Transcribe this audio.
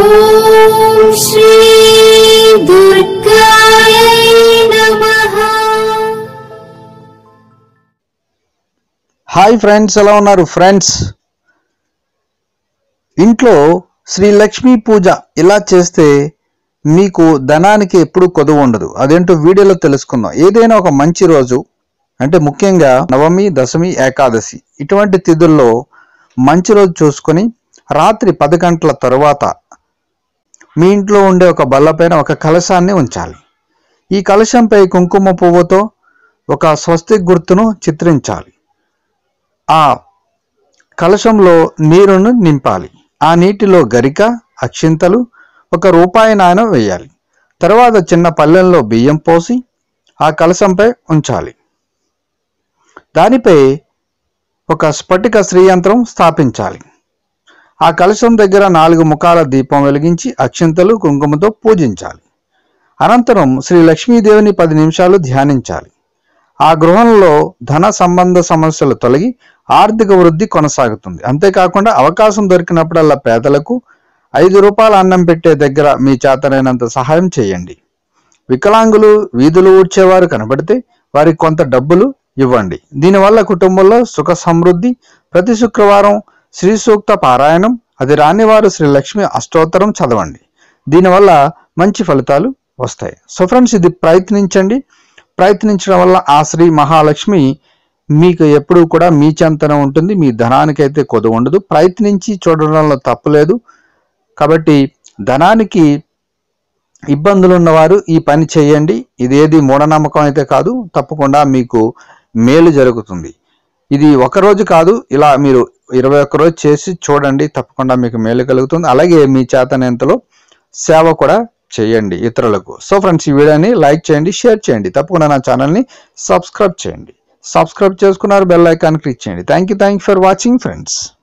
ఓం శ్రీ దుర్గాయ నమః. Hi friends, ఎలా ఉన్నారు ఫ్రెండ్స్? ఇంట్లో శ్రీ లక్ష్మీ పూజ ఇలా చేస్తే మీకు ధనానికి ఎప్పుడు కొదువు ఉండదు. అదేంటో వీడియోలో తెలుసుకుందాం. ఏదైనా ఒక మంచి రోజు అంటే ముఖ్యంగా నవమి, దశమి, ఏకాదశి ఇటువంటి తిథుల్లో మంచి రోజు చూసుకొని రాత్రి 10 గంటల తరువాత మీ ఇంట్లో ఉండే ఒక బల్లపైన ఒక కలశాన్ని ఉంచాలి. ఈ కలశంపై కుంకుమ పువ్వుతో ఒక స్వస్తిక్ గుర్తును చిత్రించాలి. ఆ కలశంలో నీరును నింపాలి. ఆ నీటిలో గరిక, అక్షింతలు, ₹1 నాణెం వేయాలి. తర్వాత చిన్న పళ్ళెంలో బియ్యం పోసి ఆ కలశంపై ఉంచాలి. దానిపై ఒక స్ఫటిక శ్రీయంత్రం స్థాపించాలి. ఆ కలశం దగ్గర 4 ముఖాల దీపం వెలిగించి అక్షింతలు, కుంకుమతో పూజించాలి. అనంతరం శ్రీ లక్ష్మీదేవిని 10 నిమిషాలు ధ్యానించాలి. ఆ గృహంలో ధన సంబంధ సమస్యలు తొలగి ఆర్థిక వృద్ధి కొనసాగుతుంది. అంతేకాకుండా అవకాశం దొరికినప్పుడల్లా పేదలకు ₹5 అన్నం పెట్టే దగ్గర మీ చేతనైనంత సహాయం చేయండి. వికలాంగులు, వీధులు ఊడ్చేవారు కనబడితే వారికి కొంత డబ్బులు ఇవ్వండి. దీనివల్ల కుటుంబంలో సుఖ సమృద్ధి. ప్రతి శుక్రవారం శ్రీ సూక్త పారాయణం, అది రాని వారు శ్రీ లక్ష్మి అష్టోత్తరం చదవండి. దీనివల్ల మంచి ఫలితాలు వస్తాయి. సో ఫ్రెండ్స్, ఇది ప్రయత్నించండి. ప్రయత్నించడం వల్ల ఆ శ్రీ మహాలక్ష్మి మీకు ఎప్పుడూ కూడా మీ చెంతన ఉంటుంది. మీ ధనానికైతే కొదువు ఉండదు. ప్రయత్నించి చూడడంలో తప్పులేదు. కాబట్టి ధనానికి ఇబ్బందులు ఉన్నవారు ఈ పని చేయండి. ఇదేది మూఢనమ్మకం అయితే కాదు. తప్పకుండా మీకు మేలు జరుగుతుంది. ఇది ఒకరోజు కాదు, ఇలా మీరు 21 రోజు చేసి చూడండి. తప్పకుండా మీకు మేలు కలుగుతుంది. అలాగే మీ చేతనంతలో సేవ కూడా చేయండి ఇతరులకు. సో ఫ్రెండ్స్, ఈ వీడియోని లైక్ చేయండి, షేర్ చేయండి. తప్పకుండా నా ఛానల్ని సబ్స్క్రైబ్ చేయండి. సబ్స్క్రైబ్ చేసుకున్నారు, బెల్ ఐకాన్ క్లిక్ చేయండి. Thank you for watching friends.